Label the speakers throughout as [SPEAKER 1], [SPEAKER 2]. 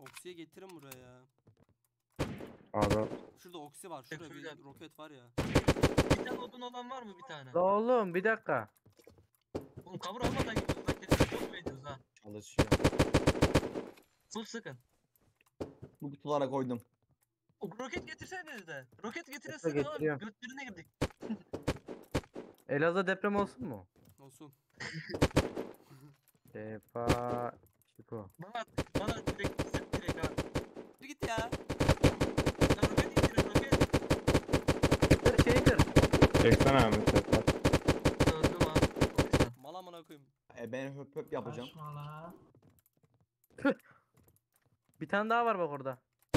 [SPEAKER 1] Oksiye getirin buraya.
[SPEAKER 2] Abi.
[SPEAKER 1] Şurada oksi var. Şurada bir
[SPEAKER 3] Güzel.
[SPEAKER 1] roket var ya.
[SPEAKER 3] Bir tane odun olan var mı bir tane?
[SPEAKER 2] La oğlum bir dakika.
[SPEAKER 3] Oğlum cover almadan gidiyoruz lan kesin çok mu ediyoruz ha?
[SPEAKER 4] Çalışıyor.
[SPEAKER 3] Full sıkın.
[SPEAKER 4] Bu kutulara koydum.
[SPEAKER 3] O roket getirseniz de. Roket
[SPEAKER 2] Yoksa
[SPEAKER 3] getiresene oğlum.
[SPEAKER 2] getiriyorum.
[SPEAKER 3] Götlerine girdik.
[SPEAKER 2] Elazığ deprem olsun mu?
[SPEAKER 1] Olsun.
[SPEAKER 2] Defa Çiko.
[SPEAKER 3] Bana direkt sık direkt ha.
[SPEAKER 1] Bir git ya.
[SPEAKER 3] Lan roket getirin roket.
[SPEAKER 2] Kır şeyi kır.
[SPEAKER 5] Çeksene Ahmet Sefer.
[SPEAKER 3] Öldüm ha. Çok güzel.
[SPEAKER 1] Mal amına koyayım.
[SPEAKER 4] Ben höp höp yapacağım.
[SPEAKER 6] Kaçma la.
[SPEAKER 2] Bir tane daha var bak orada.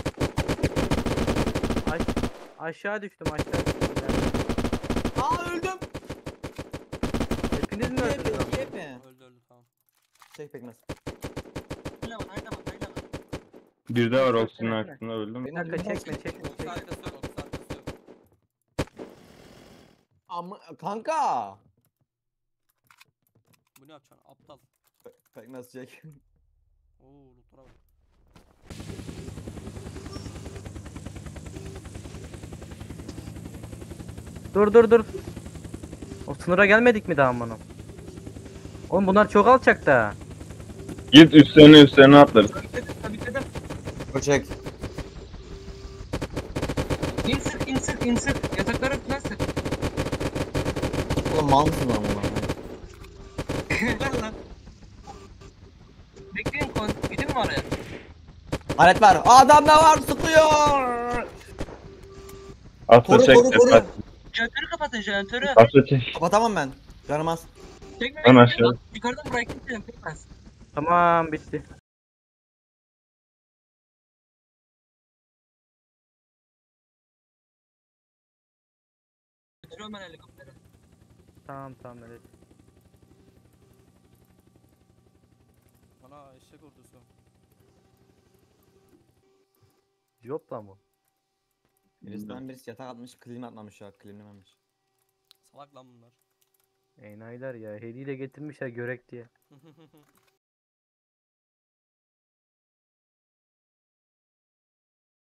[SPEAKER 2] Aş aşağı düştüm aşağı düştüm.
[SPEAKER 4] Aa öldüm.
[SPEAKER 2] Hepiniz mi öldünüz? lan?
[SPEAKER 4] Yep mi?
[SPEAKER 1] Öldü tamam.
[SPEAKER 4] Çek pekmez.
[SPEAKER 3] Hayla var hayla var hayla var.
[SPEAKER 5] Bir de var
[SPEAKER 2] Çeksene,
[SPEAKER 5] Oksi'nin
[SPEAKER 2] çeksene.
[SPEAKER 5] arkasında öldüm.
[SPEAKER 2] Bir dakika çekme çekme
[SPEAKER 1] Oksi
[SPEAKER 2] çekme.
[SPEAKER 1] arkası yok. Oksi arkası yok.
[SPEAKER 4] Ama kanka.
[SPEAKER 1] Bu ne yapacaksın? Aptal.
[SPEAKER 4] Pekmez çek.
[SPEAKER 1] Oo lootlara bak.
[SPEAKER 2] Dur. O sınıra gelmedik mi daha amına? Oğlum bunlar çok alçak da.
[SPEAKER 5] Git üstlerine atlarız.
[SPEAKER 3] Tabii.
[SPEAKER 4] O çek.
[SPEAKER 3] İn sık. Yataklara falan sık.
[SPEAKER 4] Oğlum mal mısın lan bunlar?
[SPEAKER 3] Ver lan. Bekleyin kon. Gidin mi oraya?
[SPEAKER 4] Alet var. Adam da var sıkıyor.
[SPEAKER 5] Asla çek
[SPEAKER 4] Koru.
[SPEAKER 5] Sefer.
[SPEAKER 3] Jeneratörü kapatın jeneratörü.
[SPEAKER 5] Asla çek.
[SPEAKER 4] Kapatamam ben. Canım az.
[SPEAKER 3] Çekme
[SPEAKER 5] Lan
[SPEAKER 3] bekle.
[SPEAKER 5] aşağı.
[SPEAKER 3] Yukarıdan bırakayım seni. Pekmez.
[SPEAKER 2] Tamam bitti.
[SPEAKER 3] Götürüyorum ben helikoptere.
[SPEAKER 2] Tamam evet.
[SPEAKER 1] Bana eşek ordusu.
[SPEAKER 2] Job lan bu.
[SPEAKER 4] Birisi yatak atmış, klima atmamış ya, klimlememiş.
[SPEAKER 1] Salak lan bunlar.
[SPEAKER 2] Enayiler ya. Hediye de getirmişler görek diye.